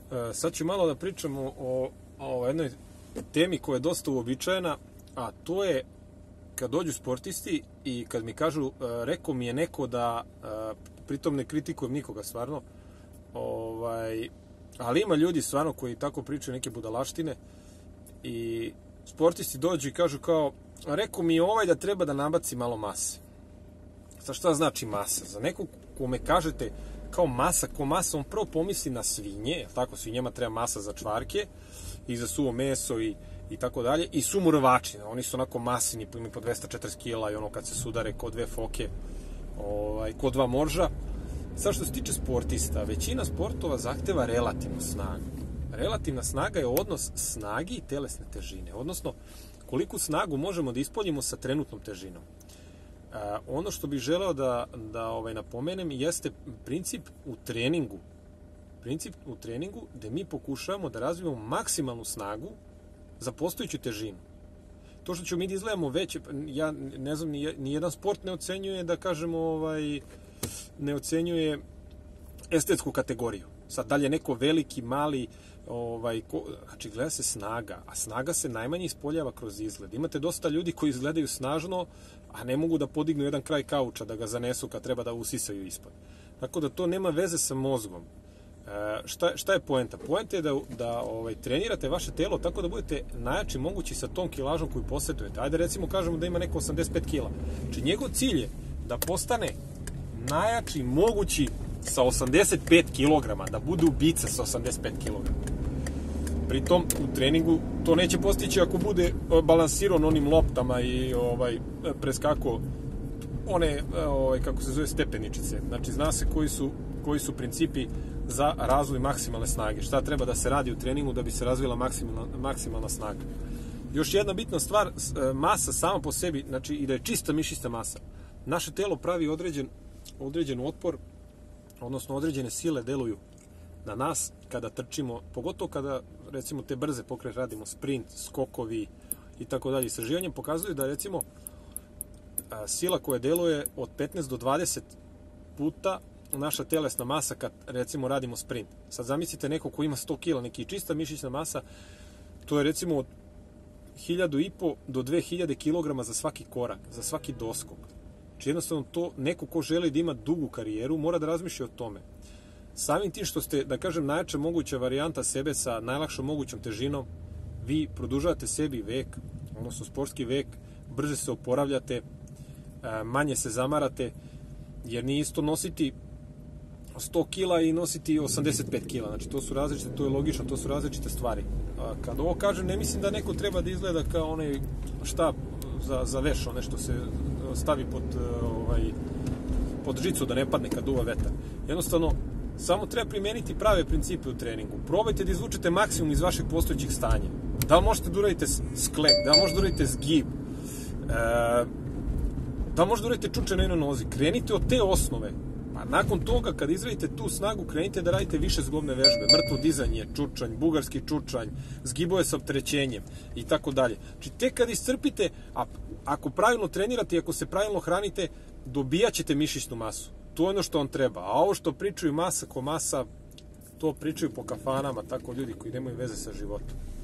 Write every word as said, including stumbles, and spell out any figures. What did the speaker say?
Sad ću malo da pričamo o, o jednoj temi koja je dosta uobičajena, a to je kad dođu sportisti i kad mi kažu, rekao mi je neko da, pritom ne kritikujem nikoga stvarno, ovaj, ali ima ljudi stvarno koji tako pričaju neke budalaštine i sportisti dođu i kažu kao, rekao mi je ovaj da treba da nabaci malo mase. Sad šta znači masa? Za nekog kome kažete kao masa, ko masa, on prvo pomisli na svinje, tako, svinjama treba masa za čvarke i za suvo meso i, i tako dalje, i sumorovači, oni su onako masini, imaju po dvesta četrdeset kila i ono kad se sudare ko dve foke, ovaj, ko dva morža. Sad što se tiče sportista, većina sportova zahteva relativnu snagu. Relativna snaga je odnos snagi i telesne težine, odnosno koliku snagu možemo da ispoljimo sa trenutnom težinom. Uh, ono što bih želeo da, da ovaj, napomenem jeste princip u treningu. Princip u treningu gde mi pokušavamo da razvijemo maksimalnu snagu za postojeću težinu. To što ćemo mi da izgledamo veće, ja ne znam, ni, ni jedan sport ne ocenjuje, da kažemo, ovaj, ne ocenjuje estetsku kategoriju. Sad, da li je neko veliki, mali, ovaj, ko, znači gleda se snaga, a snaga se najmanje ispoljava kroz izgled. Imate dosta ljudi koji izgledaju snažno, a ne mogu da podignu jedan kraj kauča, da ga zanesu kad treba da usisaju ispod. Tako da to nema veze sa mozgom. E, šta, šta je poenta? Poenta je da, da ovaj, trenirate vaše telo tako da budete najjači mogući sa tom kilažom koju posetujete. Ajde recimo kažemo da ima neko osamdeset pet kila. Znači njegov cilj je da postane najjači mogući sa osamdeset pet kilograma, da bude ubica sa osamdeset pet kilograma. Pritom u treningu to neće postići ako bude balansiran onim loptama i ovaj preskako one ovaj kako se zove stepeničice. Znači zna se koji su koji su principi za razvoj maksimalne snage. Šta treba da se radi u treningu da bi se razvila maksimalna maksimalna snaga. Još jedna bitna stvar, masa sama po sebi, znači i da je čista mišićna masa. Naše telo pravi određen određen otpor, odnosno određene sile deluju na nas kada trčimo, pogotovo kada recimo te brze pokrete radimo, sprint, skokovi i tako dalje. Istraživanje pokazuju da recimo sila koja deluje od petnaest do dvadeset puta naša telesna masa kad recimo radimo sprint. Sad zamislite neko ko ima sto kila, neki čista mišićna masa, to je recimo od hiljadu i po do dve hiljade kilograma za svaki korak, za svaki doskok. Znači jednostavno to neko ko želi da ima dugu karijeru mora da razmišlja o tome. Samim tim što ste, da kažem, najjača moguća varijanta sebe sa najlakšom mogućom težinom, vi produžavate sebi vek, odnosno sportski vek, brže se oporavljate, manje se zamarate, jer nije isto nositi sto kila i nositi osamdeset pet kila. Znači to su različite, to je logično, to su različite stvari. Kad ovo kažem, ne mislim da neko treba da izgleda kao onaj štap za, za veš, one što se stavi pod, ovaj, pod žicu da ne padne kad duva vetar. Jednostavno, samo treba primeniti prave principe u treningu. Probajte da izvučete maksimum iz vašeg postojećih stanja. Da li možete da uradite sklep, da li možete da uradite zgib, e, da li možete da uradite čuče na jednoj nozi. Krenite od te osnove. Pa nakon toga, kad izradite tu snagu, krenite da radite više zglobne vežbe. Mrtvo dizanje, čučanj, bugarski čučanj, zgibove sa opterećenjem i tako dalje. Znači, tek kad iscrpite, a ako pravilno trenirate i ako se pravilno hranite, dobijat ćete mišićnu masu. To je ono što vam treba. A ovo što pričaju masa ko masa, to pričaju po kafanama, tako ljudi koji nemaju veze sa životom.